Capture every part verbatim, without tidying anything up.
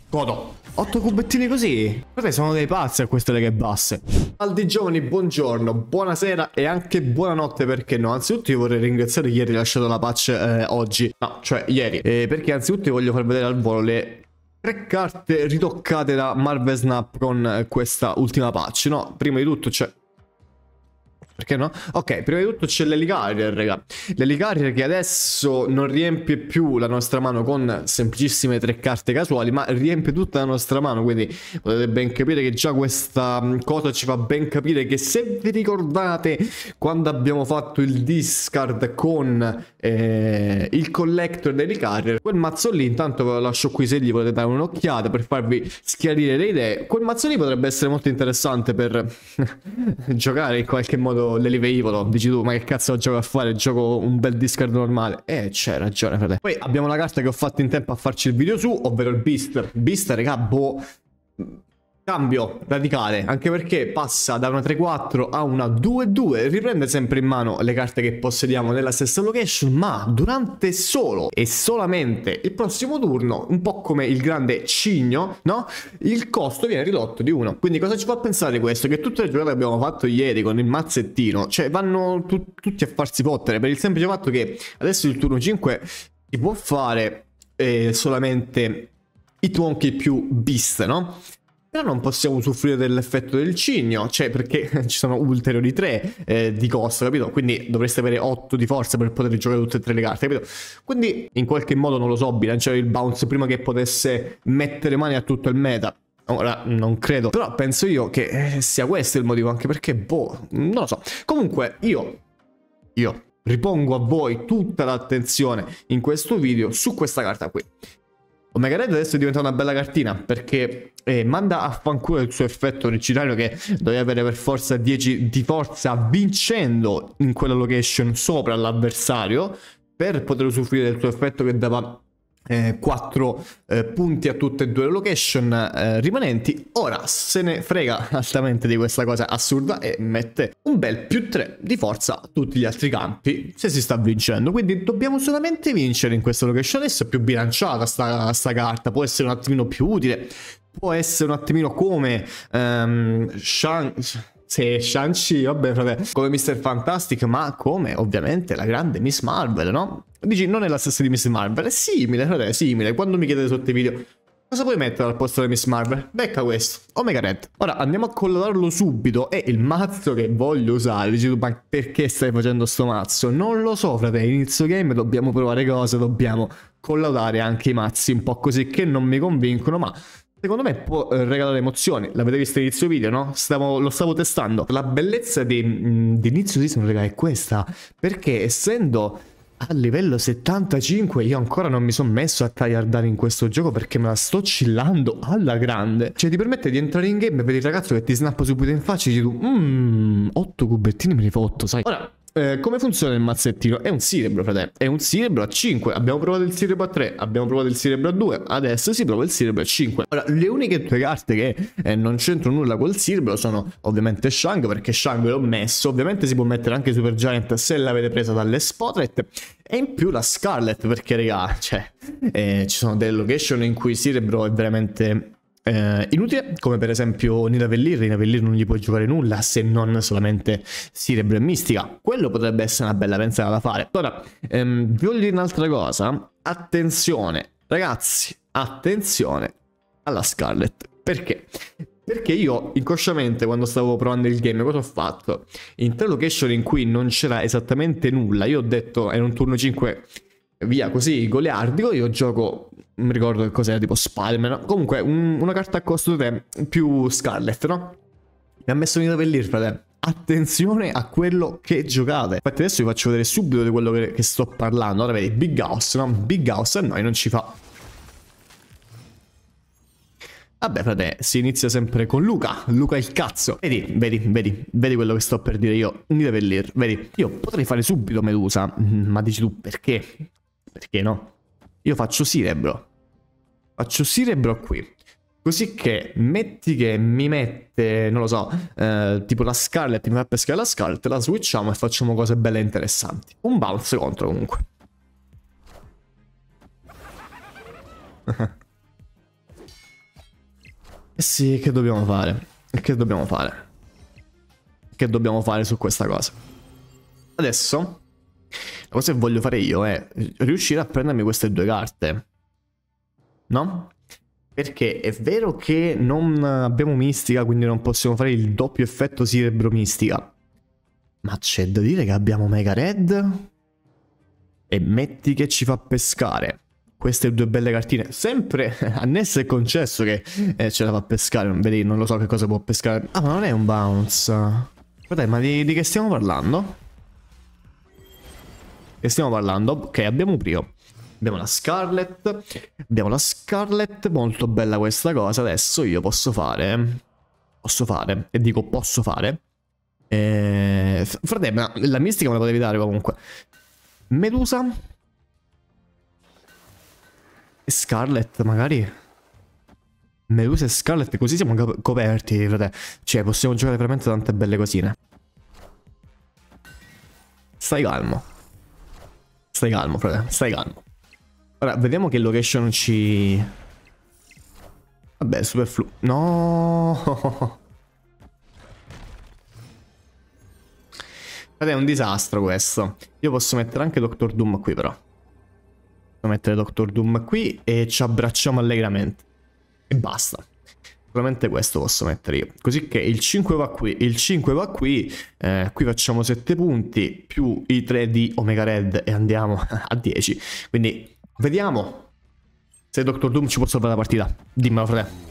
Godo. otto cubettini così. Guarda, sono dei pazzi a queste leghe basse. Aldi giovani, buongiorno, buonasera e anche buonanotte, perché no? Anzitutto io vorrei ringraziare chi ha rilasciato la patch eh, oggi. No, cioè ieri. Eh, perché anzitutto io voglio far vedere al volo le tre carte ritoccate da Marvel Snap con eh, questa ultima patch. No, prima di tutto c'è... Perché no? Ok, prima di tutto c'è l'Helicarrier, raga. L'Helicarrier che adesso non riempie più la nostra mano con semplicissime tre carte casuali, ma riempie tutta la nostra mano. Quindi potete ben capire che già questa cosa ci fa ben capire che, se vi ricordate quando abbiamo fatto il discard con eh, il collector dell'Helicarrier, quel mazzo lì, intanto ve lo lascio qui se gli volete dare un'occhiata per farvi schiarire le idee. Quel mazzo lì potrebbe essere molto interessante per giocare in qualche modo l'elevevolo. Dici tu, ma che cazzo gioco a fare? Gioco un bel discard normale. Eh, c'è ragione, frate. Poi abbiamo la carta che ho fatto in tempo a farci il video su, ovvero il Beast. Beast, raga, boh... Cambio radicale, anche perché passa da una tre quattro a una due due, riprende sempre in mano le carte che possediamo nella stessa location, ma durante solo e solamente il prossimo turno, un po' come il grande cigno, no? Il costo viene ridotto di uno. Quindi cosa ci fa pensare questo? Che tutte le giocate che abbiamo fatto ieri con il mazzettino, cioè vanno tu tutti a farsi fottere, per il semplice fatto che adesso il turno cinque si può fare eh, solamente i Twonky più Beast, no? Però non possiamo usufruire dell'effetto del cigno, cioè perché ci sono ulteriori tre eh, di costo, capito? Quindi dovreste avere otto di forza per poter giocare tutte e tre le carte, capito? Quindi in qualche modo, non lo so, bilanciare il bounce prima che potesse mettere mani a tutto il meta. Ora, non credo, però penso io che eh, sia questo il motivo, anche perché, boh, non lo so. Comunque, io, io ripongo a voi tutta l'attenzione in questo video su questa carta qui. Omega Red adesso diventa una bella cartina, perché eh, manda a fanculo il suo effetto originario, che doveva avere per forza dieci di forza vincendo in quella location sopra l'avversario, per poter usufruire del suo effetto che dava eh, quattro eh, punti a tutte e due le location eh, rimanenti. Ora se ne frega altamente di questa cosa assurda e mette un bel più tre di forza a tutti gli altri campi se si sta vincendo. Quindi dobbiamo solamente vincere in questa location. Adesso è più bilanciata sta, sta carta, può essere un attimino più utile, può essere un attimino come um, Shang... Sì, Shang-Chi, vabbè, frate, come mister Fantastic, ma come ovviamente la grande Miss Marvel, no? Dici, non è la stessa di Miss Marvel, è simile, frate, è simile. Quando mi chiedete sotto i video cosa puoi mettere al posto di Miss Marvel, becca questo, Omega Red. Ora andiamo a collatarlo subito. E il mazzo che voglio usare, dici tu, ma perché stai facendo sto mazzo? Non lo so, frate, inizio game dobbiamo provare cose, dobbiamo collaudatare anche i mazzi un po' così che non mi convincono, ma secondo me può eh, regalare emozioni. L'avete visto all'inizio video, no? Stavo, lo stavo testando. La bellezza di, mh, di inizio season, raga, è questa, perché essendo a livello settantacinque io ancora non mi sono messo a tryhardare in questo gioco, perché me la sto chillando alla grande. Cioè ti permette di entrare in game e vedi il ragazzo che ti snappa subito in faccia e dici tu, mmm, otto cubettini me li fotto, sai? Ora, Eh, come funziona il mazzettino? È un Cerebro, frate. È un Cerebro a cinque. Abbiamo provato il Cerebro a tre, abbiamo provato il Cerebro a due, adesso si prova il Cerebro a cinque. Ora, le uniche due carte che eh, non c'entrano nulla col Cerebro sono ovviamente Shang, perché Shang l'ho messo. Ovviamente si può mettere anche Super Giant se l'avete presa dalle Spotlight. E in più la Scarlet, perché, raga, cioè, eh, ci sono delle location in cui Cerebro è veramente... Eh, inutile, come per esempio Nidavellir. Nidavellir non gli puoi giocare nulla se non solamente Cerebro e Mistica. Quello potrebbe essere una bella pensata da fare. Ora, ehm, vi voglio dire un'altra cosa. Attenzione, ragazzi, attenzione alla Scarlet. Perché? Perché io inconsciamente, quando stavo provando il game, cosa ho fatto? In tre location in cui non c'era esattamente nulla, io ho detto, era un turno cinque via così goliardico, io gioco, non mi ricordo che cos'era, tipo Spider-Man, comunque un, una carta a costo tre più Scarlet, no? Mi ha messo in Nidavellir, frate. Attenzione a quello che giocate. Infatti adesso vi faccio vedere subito di quello che, che sto parlando. Ora vedi, Big House, no? Big House a noi non ci fa. Vabbè, frate, si inizia sempre con Luca. Luca il cazzo. Vedi, vedi, vedi, vedi quello che sto per dire io. Nidavellir, vedi. Io potrei fare subito Medusa, ma dici tu perché? Perché no? Io faccio Cerebro. Faccio Cerebro qui. Così che metti che mi mette, non lo so, eh, tipo la Scarlet, mi fa pescare la Scarlet, la switchiamo e facciamo cose belle e interessanti. Un bounce contro comunque. Eh sì, che dobbiamo fare? Che dobbiamo fare? Che dobbiamo fare su questa cosa? Adesso, la cosa che voglio fare io è riuscire a prendermi queste due carte. No? Perché è vero che non abbiamo mistica, quindi non possiamo fare il doppio effetto Cerebro mistica. Ma c'è da dire che abbiamo Mega Red. E metti che ci fa pescare queste due belle cartine. Sempre annesso e concesso che eh, ce la fa pescare. Vedi, non lo so che cosa può pescare. Ah, ma non è un bounce. Guarda, ma di, di che stiamo parlando? Che stiamo parlando? Ok, abbiamo Prio. Abbiamo la Scarlet. Abbiamo la Scarlet. Molto bella questa cosa. Adesso io posso fare... Posso fare. E dico posso fare. Eh... Fratello, la mistica me la potevi dare comunque. Medusa. E Scarlet magari. Medusa e Scarlet, così siamo coperti, frate. Cioè, possiamo giocare veramente tante belle cosine. Stai calmo. Stai calmo, frate, stai calmo. Ora, vediamo che location ci... Vabbè, superflu... No! Frate, è un disastro questo. Io posso mettere anche Doctor Doom qui, però. Posso mettere Doctor Doom qui e ci abbracciamo allegramente. E basta. Solamente questo posso mettere io. Così che il cinque va qui, il cinque va qui. Eh, qui facciamo sette punti, più i tre di Omega Red e andiamo a dieci. Quindi, vediamo se Doctor Doom ci può salvare la partita. Dimmelo, frate.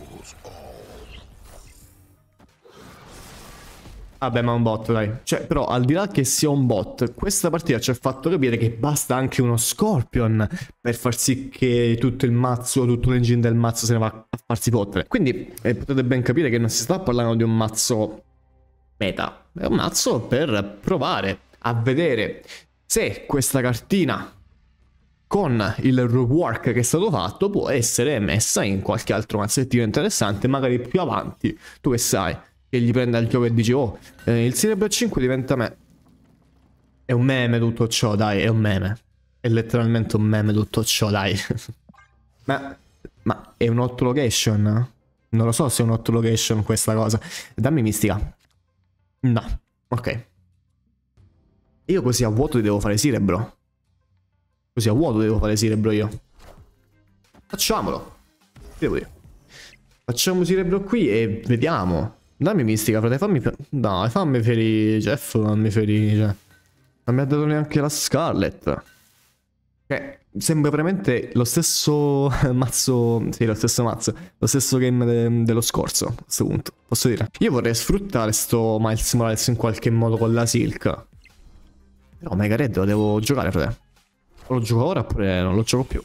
Vabbè, ma è un bot, dai. Cioè, però, al di là che sia un bot, questa partita ci ha fatto capire che basta anche uno Scorpion per far sì che tutto il mazzo, tutto l'engine del mazzo se ne va a farsi fottere. Quindi, eh, potete ben capire che non si sta parlando di un mazzo meta. È un mazzo per provare a vedere se questa cartina, con il rework che è stato fatto, può essere messa in qualche altro mazzettino interessante, magari più avanti. Tu che sai? Che gli prenda il gioco e dici, oh, eh, il Cerebro cinque diventa me. È un meme tutto ciò, dai, è un meme. È letteralmente un meme tutto ciò, dai. ma, ma è un hot location? Non lo so se è un hot location questa cosa. Dammi mistica. No, ok. Io così a vuoto devo fare Cerebro. Così a vuoto devo fare Cerebro io. Facciamolo. Devo dire. Facciamo Cerebro qui e vediamo. Dammi mistica, frate, fammi... Dai, fammi ferire, Jeff, fammi ferire, cioè. Non mi ha dato neanche la Scarlet. Cioè, sembra veramente lo stesso mazzo... Sì, lo stesso mazzo. Lo stesso game de dello scorso, a questo punto. Posso dire? Io vorrei sfruttare sto Miles Morales in qualche modo con la Silk. Però Mega Red lo devo giocare, frate. O lo gioco ora oppure non lo gioco più.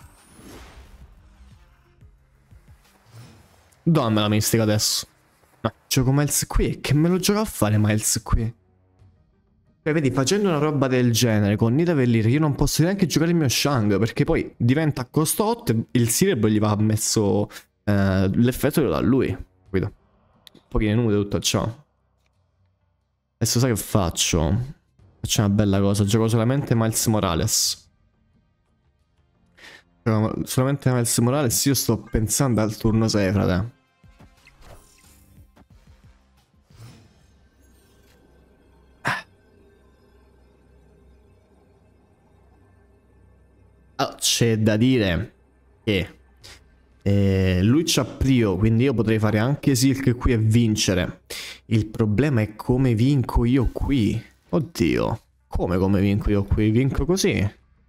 Dammi la mistica adesso. Ma gioco Miles qui? Che me lo gioco a fare Miles qui? Cioè, vedi, facendo una roba del genere con Nida Vellir, io non posso neanche giocare il mio Shang, perché poi diventa costo otto, il Cerebro gli va messo eh, l'effetto da lui, capito? Un pochino nude tutto ciò. Adesso sai che faccio? Faccio una bella cosa, gioco solamente Miles Morales. Gioco solamente Miles Morales, io sto pensando al turno sei, frate. Oh, c'è da dire che eh, lui c'ha Prio, quindi io potrei fare anche Silk qui e vincere. Il problema è come vinco io qui. Oddio, come come vinco io qui? Vinco così?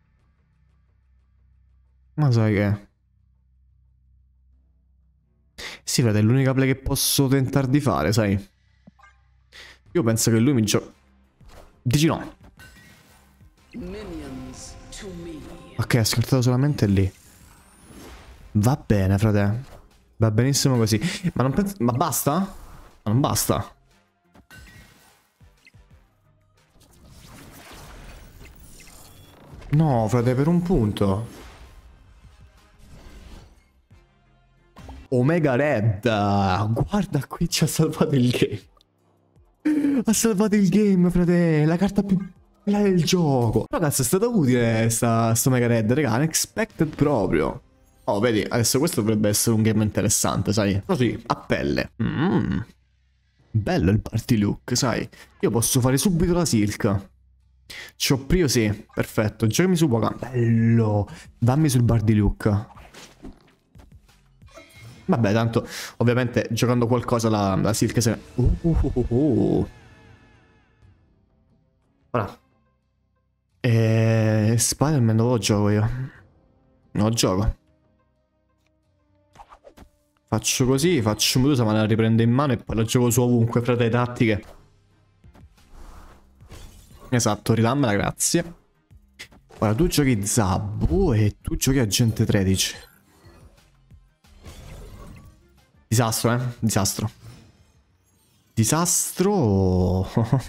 Ma sai che... Sì, frate, è l'unica play che posso tentare di fare, sai? Io penso che lui mi gioca... Dici no? Ok, ha scartato solamente lì. Va bene, frate. Va benissimo così. Ma non penso... Ma basta? Ma non basta. No, frate, per un punto. Omega Red. Guarda, qui ci ha salvato il game. Ha salvato il game, frate. La carta più... La del gioco. Ragazzi, è stata utile sta, sta Omega Red, raga. Unexpected proprio. Oh, vedi, adesso questo dovrebbe essere un game interessante, sai? Così, a pelle. Mm. Bello il party look, sai? Io posso fare subito la silk. C'ho Prio, sì. Perfetto, giocami su Wakanda. Bello. Dammi sul party look. Vabbè, tanto, ovviamente, giocando qualcosa la, la silk se... Uh, uh, uh, uh. Ora. E... Spider-Man dove lo gioco io? Non lo gioco. Faccio così, faccio Medusa, ma la riprendo in mano e poi la gioco su ovunque, frate, tattiche. Esatto, ridammela, grazie. Ora tu giochi Zabbu e tu giochi Agente tredici. Disastro, eh? Disastro. Disastro.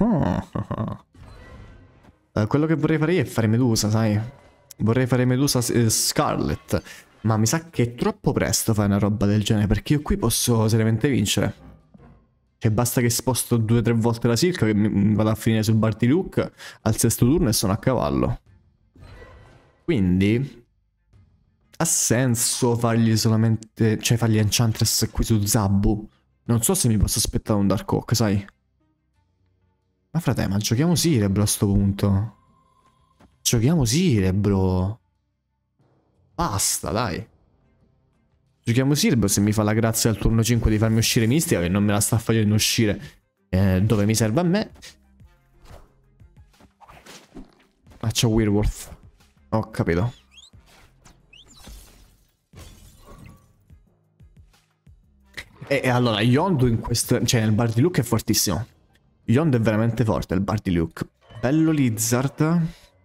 eh, quello che vorrei fare io è fare Medusa, sai? Vorrei fare Medusa eh, Scarlet. Ma mi sa che è troppo presto fare una roba del genere, perché io qui posso seriamente vincere. Cioè basta che sposto due o tre volte la silk che mi vado a finire sul Barty Luke al sesto turno e sono a cavallo. Quindi ha senso fargli solamente... cioè fargli Enchantress qui su Zabbu. Non so se mi posso aspettare un Dark Oak, sai? Ma frate, ma giochiamo Cerebro a sto punto. Giochiamo Cerebro. Basta, dai. Giochiamo Cerebro se mi fa la grazia al turno cinque di farmi uscire Mistica, che non me la sta facendo uscire eh, dove mi serve a me. Ah, c'ho Werewolf. Ho capito. E, e allora, Yondu in questo... cioè nel Barty Luke è fortissimo. Yondu è veramente forte, il Barty Luke. Bello Lizard.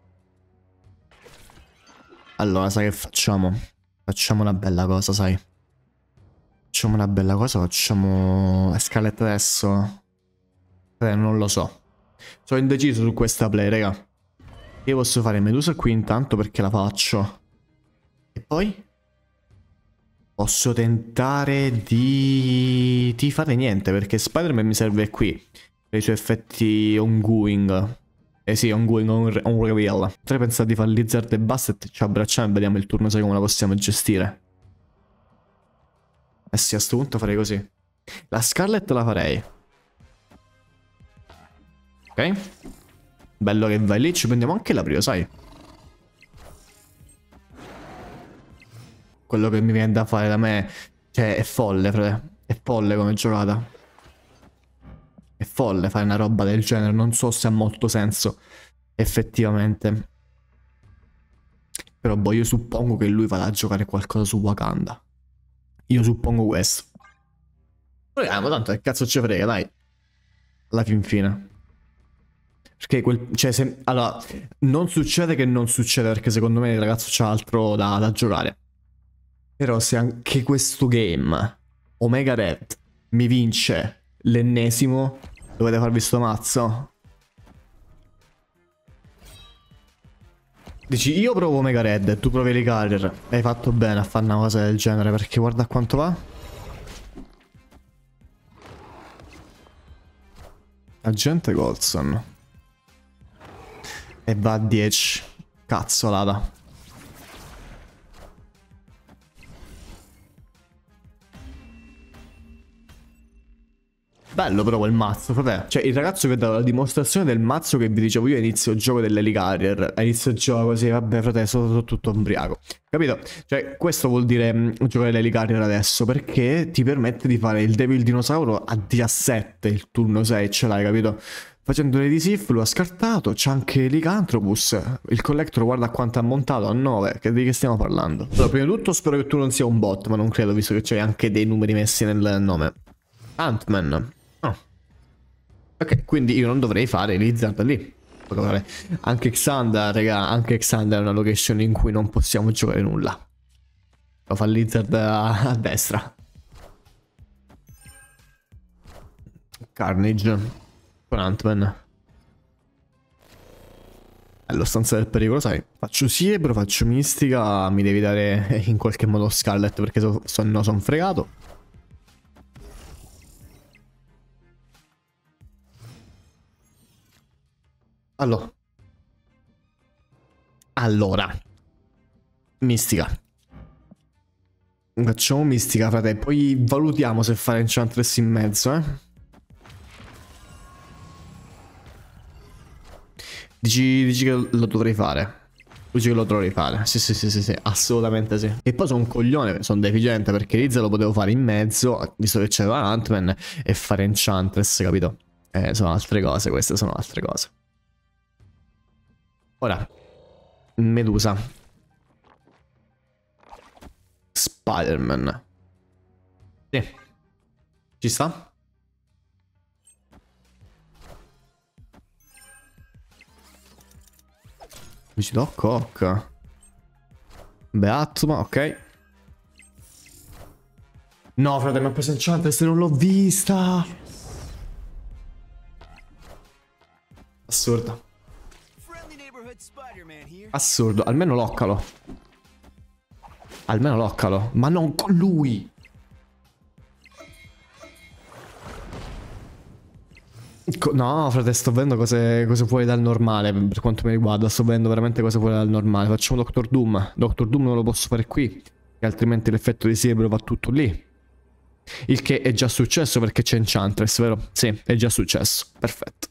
Allora, sai che facciamo? Facciamo una bella cosa, sai? Facciamo una bella cosa, facciamo... Scarlet adesso? Eh, non lo so. Sono indeciso su questa play, raga. Io posso fare Medusa qui intanto perché la faccio. E poi? Posso tentare di... di fare niente perché Spider-Man mi serve qui. Per i suoi effetti ongoing. Eh sì, ongoing, on, on reveal. Potrei pensare di fare Lizard e Basset, ci abbracciamo e vediamo il turno sai come la possiamo gestire. Eh sì, a sto punto farei così. La Scarlet la farei. Ok. Bello che vai lì, ci prendiamo anche la Prio, sai? Quello che mi viene da fare da me... cioè, è folle, frate. È folle come giocata. È folle fare una roba del genere, non so se ha molto senso. Effettivamente. Però boh, io suppongo che lui vada a giocare qualcosa su Wakanda. Io suppongo questo. Proviamo, tanto che cazzo ci frega, dai. Alla fin fine. Perché quel... cioè, se... allora, non succede che non succede, perché secondo me il ragazzo c'ha altro da, da giocare. Però se anche questo game, Omega Red, mi vince l'ennesimo, dovete farvi sto mazzo. Dici, io provo Omega Red e tu provi Licarrier. Hai fatto bene a fare una cosa del genere, perché guarda quanto va. Agente Golson. E va a dieci. Cazzolata. Bello però quel mazzo, vabbè. Cioè il ragazzo che dà la dimostrazione del mazzo che vi dicevo io a inizio gioco dell'Helicarrier. A inizio gioco così, vabbè frate, sono, sono tutto ubriaco. Capito? Cioè questo vuol dire mh, giocare l'Helicarrier adesso, perché ti permette di fare il Devil Dinosauro a diciassette il turno sei, ce l'hai, capito? Facendone di Sif, lo ha scartato, c'è anche Lycanthropus. Il collector guarda quanto ha montato, a nove, che, di che stiamo parlando? Allora, prima di tutto spero che tu non sia un bot, ma non credo, visto che c'hai anche dei numeri messi nel nome. Ant-Man. Oh. Ok, quindi io non dovrei fare Lizard lì. Anche Xander, raga, anche Xander è una location in cui non possiamo giocare nulla. Lo fa Lizard a, a destra. Carnage. Con Ant-Man. Bello, stanza del pericolo, sai. Faccio Siebro, faccio Mistica. Mi devi dare in qualche modo Scarlet perché so, so, no, sono fregato. Allora. Allora. Mistica. Facciamo mistica, frate. Poi valutiamo se fare Enchantress in mezzo, eh. Dici, dici che lo dovrei fare. Dici che lo dovrei fare. Sì, sì, sì, sì, sì, assolutamente sì. E poi sono un coglione, sono deficiente, perché Liz lo potevo fare in mezzo, visto che c'era Ant-Man, e fare Enchantress, capito? Eh, sono altre cose, queste sono altre cose. Ora, Medusa. Spider-Man. Sì. Ci sta? Mi ci do cocca. Beatma, ok. No, frate, mi ha preso Enchantress, non l'ho vista. Assurdo. Assurdo, almeno loccalo. Almeno loccalo. Ma non con lui. No, frate, sto vedendo cose, cose fuori dal normale. Per quanto mi riguarda, sto vedendo veramente cose fuori dal normale. Facciamo Doctor Doom. Doctor Doom non lo posso fare qui, che altrimenti l'effetto di Cerebro va tutto lì. Il che è già successo perché c'è Enchantress, vero? Sì, è già successo. Perfetto.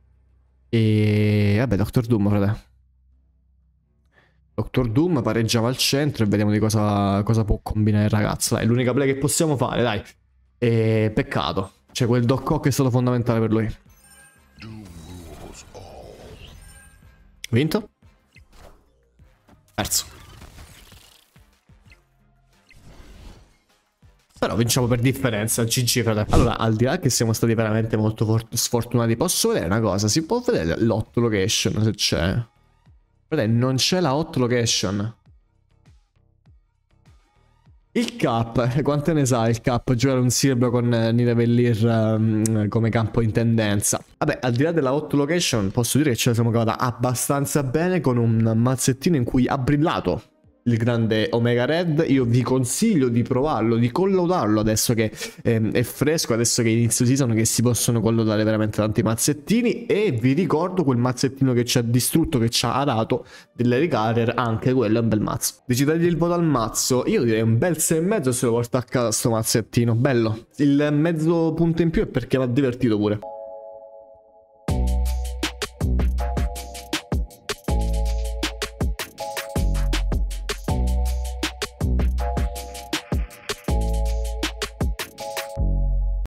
E vabbè, Doctor Doom, frate. Doctor Doom pareggiava al centro e vediamo di cosa, cosa può combinare il ragazzo. Dai, è l'unica play che possiamo fare, dai. E peccato. Cioè, quel Doc Ock è stato fondamentale per lui. Vinto? Perso. Però vinciamo per differenza, G G, frate. Allora, al di là che siamo stati veramente molto sfortunati, posso vedere una cosa? Si può vedere l'hot location se c'è? Frate, non c'è la hot location. Il cap, quante ne sa il cap? Giocare un Silver con uh, Nidavellir um, come campo in tendenza. Vabbè, al di là della hot location, posso dire che ce la siamo cavata abbastanza bene con un mazzettino in cui ha brillato il grande Omega Red. Io vi consiglio di provarlo, di collaudarlo adesso che ehm, è fresco, adesso che è inizio season, che si possono collaudare veramente tanti mazzettini. E vi ricordo quel mazzettino che ci ha distrutto, che ci ha arato delle Carrier, anche quello è un bel mazzo. Decidete il voto al mazzo, io direi un bel sei e mezzo se lo porto a casa sto mazzettino, bello. Il mezzo punto in più è perché l'ha divertito pure.